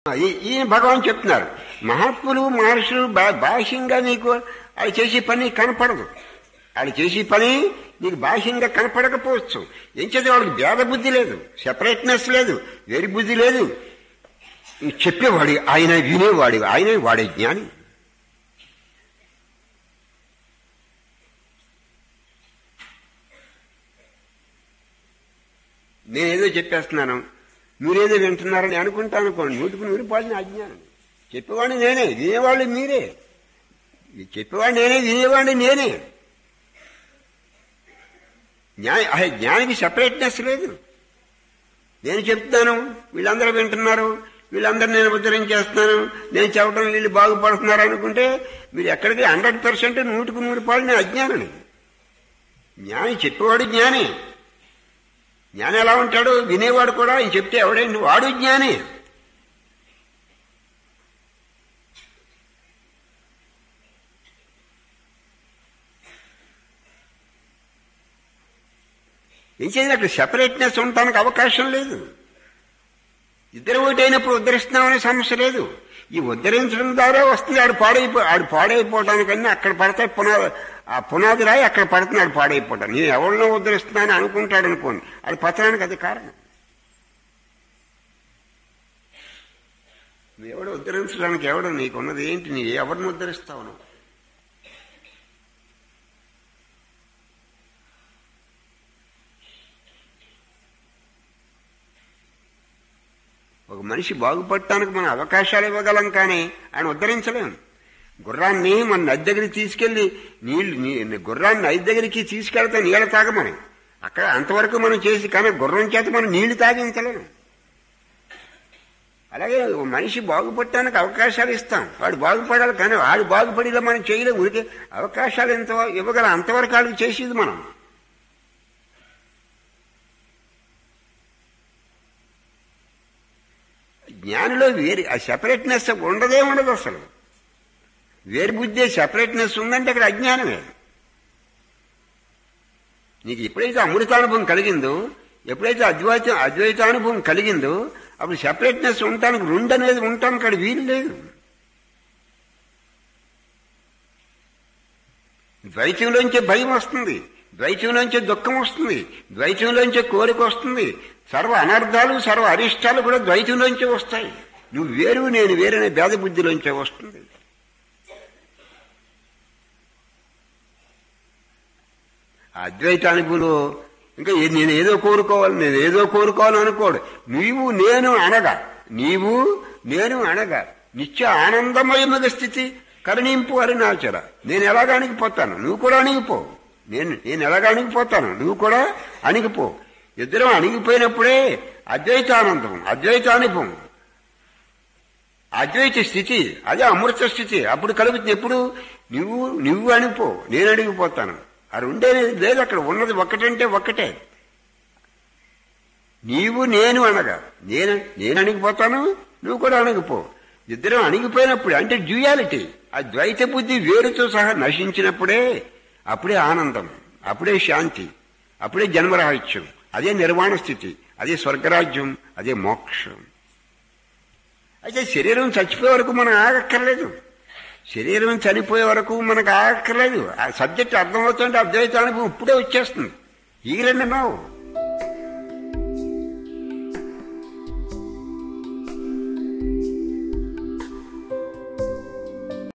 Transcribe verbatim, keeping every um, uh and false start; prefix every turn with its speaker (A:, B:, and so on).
A: ఈయన భగవాన్ చెప్తున్నారు, మహాత్ములు మహర్షులు బాహ్యంగా నీకు అది చేసే పని కనపడదు. వాళ్ళు చేసే పని నీకు బాహ్యంగా కనపడకపోవచ్చు. ఏం చేస్తే వాళ్ళకి భేద బుద్ధి లేదు, సెపరేట్నెస్ లేదు, వేరి బుద్ధి లేదు. చెప్పేవాడు ఆయన, వినేవాడు ఆయన, వాడే జ్ఞాని. నేనేదో చెప్పేస్తున్నాను, మీరేదో వింటున్నారని అనుకుంటాను అనుకోండి, నూటికి నూరు పాడిన అజ్ఞానం. చెప్పేవాడిని నేనే, వినేవాళ్ళు మీరే. చెప్పేవాడిని నేనే, వినేవాడిని నేనే. జ్ఞాని జ్ఞానికి సెపరేట్నెస్ లేదు. నేను చెప్తున్నాను, వీళ్ళందరూ వింటున్నారు, వీళ్ళందరూ నేను ఉద్ధరించేస్తున్నాను, నేను చెప్పడం వీళ్ళు బాగుపడుతున్నారు అనుకుంటే మీరు ఎక్కడికి హండ్రెడ్ పర్సెంట్ నూటికి నూరు పాడిన అజ్ఞానం. జ్ఞాని చెప్పేవాడు జ్ఞాని. జ్ఞాని ఎలా ఉంటాడు? వినేవాడు కూడా. ఆయన చెప్తే ఎవడైంది వాడు జ్ఞాని. ఏం చేయాలి? అక్కడ సెపరేట్నెస్ ఉండటానికి అవకాశం లేదు. ఇద్దరు ఒకటైనప్పుడు ఉద్ధరిస్తున్నామనే సమస్య లేదు. ఈ ఉద్ధరించడం ద్వారా వస్తుంది. ఆడు పాడైపో ఆడు పాడైపోవడానికన్నా అక్కడ పడతాయి పునాది, ఆ పునాది రాయి అక్కడ పడుతున్నాడు పాడైపోవడం. నేను ఎవరినో ఉద్ధరిస్తున్నానని అనుకుంటాడు అనుకోండి, అది పతనానికి అది కారణం. నువ్వు ఎవడు ఉద్ధరించడానికి ఎవడు? నీకున్నది ఏంటి? నీ ఎవరిని ఉద్ధరిస్తావు నువ్వు? ఒక మనిషి బాగుపడటానికి మనం అవకాశాలు ఇవ్వగలం, కానీ ఆయన ఉద్ధరించలేము. గుర్రాన్ని మన నది దగ్గరికి తీసుకెళ్లి నీళ్లు గుర్రాన్ని నది దగ్గరికి తీసుకెళ్తే నీళ్ళ తాగమని అక్కడ అంతవరకు మనం చేసి, కానీ గుర్రం చేత మనం నీళ్లు తాగించలేము. అలాగే మనిషి బాగుపడటానికి అవకాశాలు ఇస్తాం, వాడు బాగుపడాలి, కానీ వాడు బాగుపడేలా మనం చేయలేము. ఉడికే అవకాశాలు ఎంత ఇవ్వగలం అంతవరకు వాడికి చేసేది మనం. జ్ఞానిలో వేరు ఆ సెపరేట్నెస్ ఉండదే ఉండదు. అసలు వేరు బుద్ధి సెపరేట్నెస్ ఉందంటే అక్కడ అజ్ఞానమే. నీకు ఎప్పుడైతే అమృతానుభవం కలిగిందో, ఎప్పుడైతే అద్వైత అద్వైతానుభవం కలిగిందో, అప్పుడు సెపరేట్నెస్ ఉండటానికి రెండు అనేది ఉండటానికి అక్కడ వీలు లేదు. ద్వైతంలోంచే భయం వస్తుంది, ద్వైతంలోంచే దుఃఖం వస్తుంది, ద్వైతంలోంచే కోరిక వస్తుంది. సర్వ అనర్థాలు సర్వ అరిష్టాలు కూడా ద్వైతంలోంచే వస్తాయి. నువ్వు వేరు నేను వేరనే భేద బుద్ధిలోంచే వస్తుంది. అద్వైతానుభూలో ఇంకా నేను ఏదో కోరుకోవాలి, నేను ఏదో కోరుకోవాలి అనుకోడు. నీవు నేను అనగా, నీవు నేను అనగా నిత్య ఆనందమయమైన స్థితి కరుణింపు అరుణాచల. నేను ఎలాగ అణిగిపోతాను, నువ్వు కూడా అణిగిపో. నేను నేను ఎలాగ అణిగిపోతాను, నువ్వు కూడా అణిగిపో. ఇద్దరం అణిగిపోయినప్పుడే అద్వైతానందం, అద్వైతానుభవం, అద్వైత స్థితి, అదే అమృత స్థితి అప్పుడు కలుగుతుంది. ఎప్పుడు నువ్వు నువ్వు అణిగిపో, నేను అణిగిపోతాను. అది ఉండేది లేదు. అక్కడ ఉన్నది ఒక్కటంటే ఒక్కటే. నీవు నేను అనగా నేను నేను అణిగిపోతాను, నువ్వు కూడా అణిగిపో. ఇద్దరం అణిగిపోయినప్పుడు అంటే డ్యూయాలిటీ, ఆ ద్వైత బుద్ధి వేరుతో సహా నశించినప్పుడే అప్పుడే ఆనందం, అప్పుడే శాంతి, అప్పుడే జన్మరహస్యం, అదే నిర్వాణ స్థితి, అదే స్వర్గరాజ్యం, అదే మోక్షం. అయితే శరీరం చచ్చిపోయే వరకు మనం ఆగక్కర్లేదు. శరీరం చనిపోయే వరకు మనకు ఆగక్కర్లేదు. ఆ సబ్జెక్ట్ అర్థమవుతుంటే అద్వైతానుభవం ఇప్పుడే వచ్చేస్తుంది. ఈ రెండు నో